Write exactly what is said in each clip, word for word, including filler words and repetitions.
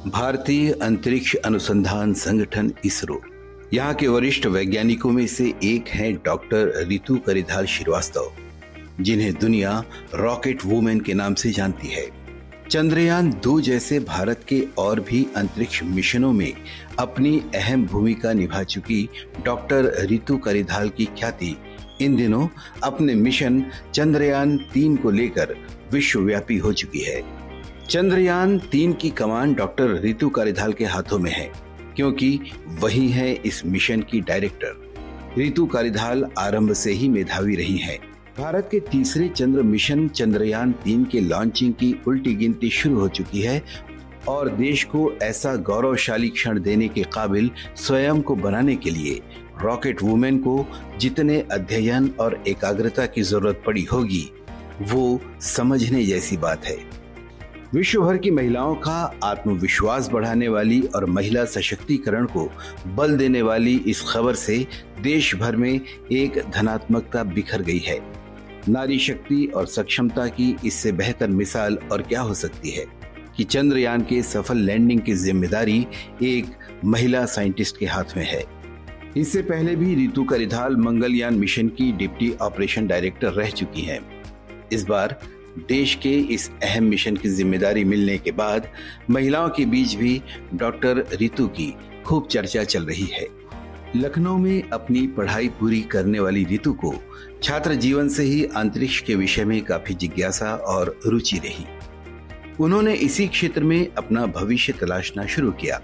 भारतीय अंतरिक्ष अनुसंधान संगठन इसरो, यहाँ के वरिष्ठ वैज्ञानिकों में से एक हैं डॉक्टर रितु करिधाल श्रीवास्तव, जिन्हें दुनिया रॉकेट वुमेन के नाम से जानती है। चंद्रयान दो जैसे भारत के और भी अंतरिक्ष मिशनों में अपनी अहम भूमिका निभा चुकी डॉक्टर रितु करिधाल की ख्याति इन दिनों अपने मिशन चंद्रयान तीन को लेकर विश्वव्यापी हो चुकी है। चंद्रयान तीन की कमान डॉक्टर रितु करिधाल के हाथों में है, क्योंकि वही है इस मिशन की डायरेक्टर। रितु करिधाल आरंभ से ही मेधावी रही हैं। भारत के तीसरे चंद्र मिशन चंद्रयान तीन के लॉन्चिंग की उल्टी गिनती शुरू हो चुकी है और देश को ऐसा गौरवशाली क्षण देने के काबिल स्वयं को बनाने के लिए रॉकेट वुमेन को जितने अध्ययन और एकाग्रता की जरूरत पड़ी होगी, वो समझने जैसी बात है। विश्व भर की महिलाओं का आत्मविश्वास बढ़ाने वाली और महिला सशक्तिकरण को बल देने वाली इस खबर से देश भर में एक धनात्मकता बिखर गई है। नारी शक्ति और सक्षमता की इससे बेहतर मिसाल और क्या हो सकती है कि चंद्रयान के सफल लैंडिंग की जिम्मेदारी एक महिला साइंटिस्ट के हाथ में है। इससे पहले भी रितु करिधाल मंगलयान मिशन की डिप्टी ऑपरेशन डायरेक्टर रह चुकी हैं। इस बार देश के इस अहम मिशन की जिम्मेदारी मिलने के बाद महिलाओं के बीच भी डॉक्टर रितु की खूब चर्चा चल रही है। लखनऊ में अपनी पढ़ाई पूरी करने वाली रितु को छात्र जीवन से ही अंतरिक्ष के विषय में काफी जिज्ञासा और रुचि रही। उन्होंने इसी क्षेत्र में अपना भविष्य तलाशना शुरू किया।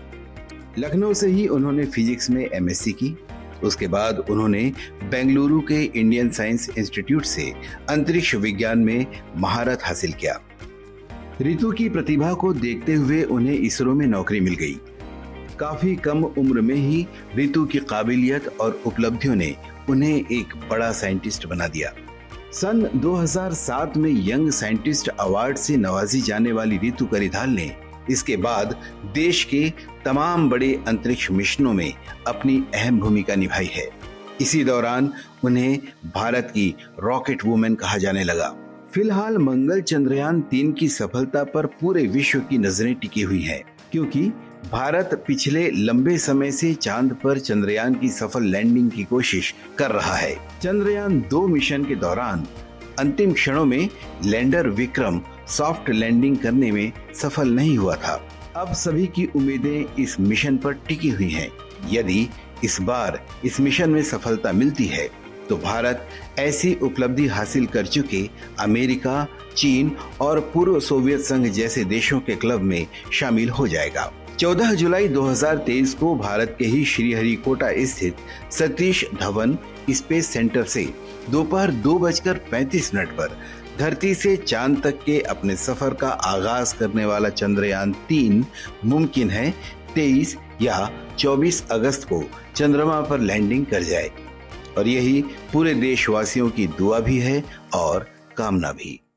लखनऊ से ही उन्होंने फिजिक्स में एमएससी की। उसके बाद उन्होंने बेंगलुरु के इंडियन साइंस इंस्टीट्यूट से अंतरिक्ष विज्ञान में महारत हासिल किया। रितु की प्रतिभा को देखते हुए उन्हें इसरो में नौकरी मिल गई। काफी कम उम्र में ही रितु की काबिलियत और उपलब्धियों ने उन्हें एक बड़ा साइंटिस्ट बना दिया। सन दो हज़ार सात में यंग साइंटिस्ट अवार्ड से नवाजी जाने वाली रितु करिधाल ने इसके बाद देश के तमाम बड़े अंतरिक्ष मिशनों में अपनी अहम भूमिका निभाई है। इसी दौरान उन्हें भारत की रॉकेट वुमेन कहा जाने लगा। फिलहाल मंगल चंद्रयान तीन की सफलता पर पूरे विश्व की नजरें टिकी हुई हैं, क्योंकि भारत पिछले लंबे समय से चांद पर चंद्रयान की सफल लैंडिंग की कोशिश कर रहा है। चंद्रयान दो मिशन के दौरान अंतिम क्षणों में लैंडर विक्रम सॉफ्ट लैंडिंग करने में सफल नहीं हुआ था। अब सभी की उम्मीदें इस मिशन पर टिकी हुई हैं। यदि इस बार इस मिशन में सफलता मिलती है तो भारत ऐसी उपलब्धि हासिल कर चुके अमेरिका, चीन और पूर्व सोवियत संघ जैसे देशों के क्लब में शामिल हो जाएगा। चौदह जुलाई दो हज़ार तेईस को भारत के ही श्रीहरिकोटा स्थित सतीश धवन स्पेस सेंटर से दोपहर दो बजकर पैंतीस मिनट पर धरती से चांद तक के अपने सफर का आगाज करने वाला चंद्रयान तीन मुमकिन है तेईस या चौबीस अगस्त को चंद्रमा पर लैंडिंग कर जाए। और यही पूरे देशवासियों की दुआ भी है और कामना भी।